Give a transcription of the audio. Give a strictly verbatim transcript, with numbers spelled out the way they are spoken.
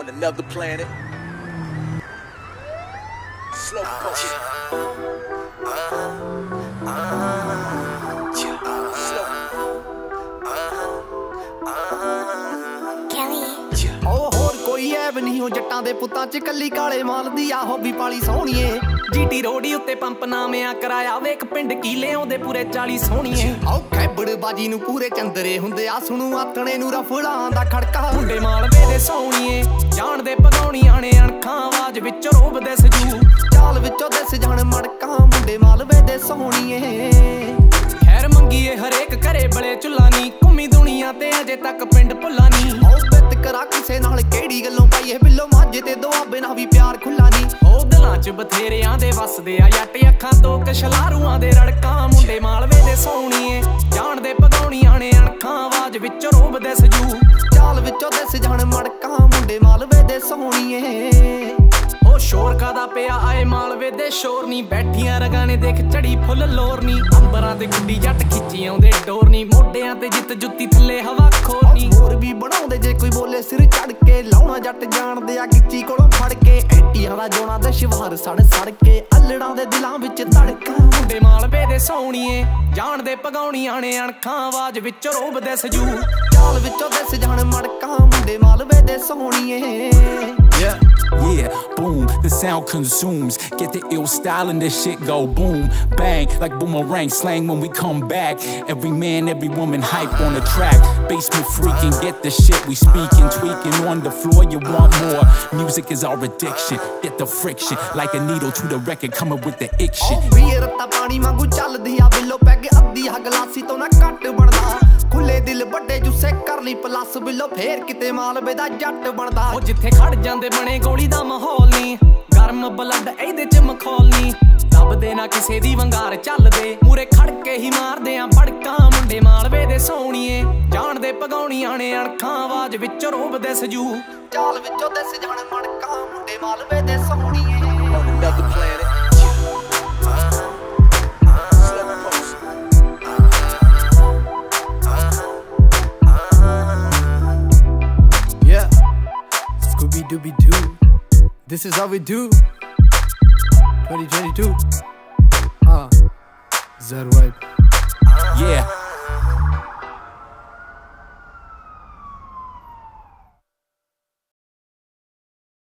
on another planet. Slow motion. नहीं हो जट्टां दे पुत्तां च कल्ली काले माल दी आ हॉबी पाली सोहणीए जीटी रोडी उत्ते पंप नामिया कराया वेख पिंड कीले आउंदे पूरे चाली सोहणीए आओ कैबड़ बाजी नू पूरे चंदरे हुंदे आ सुणू आथणे नू रफड़ां दा खड़का मुंडे मालवे दे सोहणीए जान दे पगौणी आणे अणखां आवाज विच रोब दे सजू चाल विचों दस जान मड़का मुंडे मालवे दे सोहणीए खैर मंगीए हरेक घरे बड़े चुल्ला नी घुम्मी दुनिया ते अजे तक पिंड भुल्ला नी करा किसे नाल केड़ी गल्लों पाईए बिल्लो माजे ते दुआबे ना भी प्यार खुला नी ओ दिलां च बथेरियां दे वसदे आ जट अखां तो कशलारूआं दे रड़कां मुंडे मालवे दे सोहणीए जान दे पगौणी आणे अणखां आवाज विच रोब दे सजू चाल विचों दस जान मड़का मुंडे मालवे दे सोहणीए ओ शोर कादा पिया आए मालवे दे शोर नी बैठियां रगाने देख चढ़ी फुल लोर नी अंबरां ते गुड्डी जट खिच्ची आउंदे डोर नी मोढियां ते जित जुत्ती थल्ले हवा खोर नी होर भी बनाउंदे जे कोई बोले सिर चढ़ के लाउणा जट जाणदे आ गिच्ची कोलों फड़ के ऐटियां दा जोड़ा दे शिवार सड़ सड़ के अल्लड़ां दे दिलां विच धड़का मुंडे मालवे दे सोहणीए जान दे पगौणी आणे अणखां आवाज विच रोब दे सजू चाल विचों दस जान मड़का मुंडे मालवे दे सोहणीए Yeah, yeah, boom, the sound consumes. Get the ill style and this shit go boom, bang, like boomerang slang when we come back. Every man, every woman hype on the track. Basement freaking, get the shit we speaking, tweaking on the floor, you want more. Music is our addiction, get the friction, like a needle to the record, coming with the ick shit. ਵੀਰ ਰੱਤਾ ਪਾਣੀ ਵਾਂਗੂ ਚੱਲਦੀ ਆ ਬਿੱਲੋ peg ਅੱਧੀ ਆ ਗਲਾਸੀ ਤੋਂ ਨਾ ਘੱਟ ਬਣਦਾ ਖੁੱਲੇ ਦਿਲ ਵੱਡੇ ਜੁੱਸੇ ਕਰ ਲਈ ਪਲੱਸ ਬਿੱਲੋ ਫੇਰ ਕਿਤੇ ਮਾਲਵੇ ਦਾ ਜੱਟ ਬਣਦਾ ਉਹ ਜਿੱਥੇ ਖੜ ਜਾਂਦੇ ਬਣੇ ਗੋਲੀ ਦਾ ਮਾਹੌਲ ਨਹੀਂ ਗਰਮ ਬਲੱਡ ਇਹਦੇ ਚ ਮਖੌਲ ਨਹੀਂ ਦੱਬਦੇ ਨਾ ਕਿਸੇ ਦੀ ਵੰਗਾਰ ਚੱਲਦੇ ਮੂਰੇ ਖੜ ਕੇ ਹੀ ਮਾਰਦੇ ਆ ਬੜਕਾਂ ਮੁੰਡੇ ਮਾਲਵੇ ਦੇ ਸੋਹਣੀਏ ਜਾਣ ਦੇ ਪਗੌਣੀ ਆਣੇ ਅਣਖਾਂ ਆਵਾਜ਼ ਵਿੱਚ ਰੋਬ ਦੇ ਸਜੂ ਚਾਲ ਵਿੱਚੋਂ ਦਿਸ ਜਾਣ ਮੜਕਾਂ ਮੁੰਡੇ ਮਾਲਵੇ ਦੇ ਸੋਹਣੀਏ Doobie doo, this is how we do. twenty twenty-two. Ah, uh, Zehr vibe. Yeah.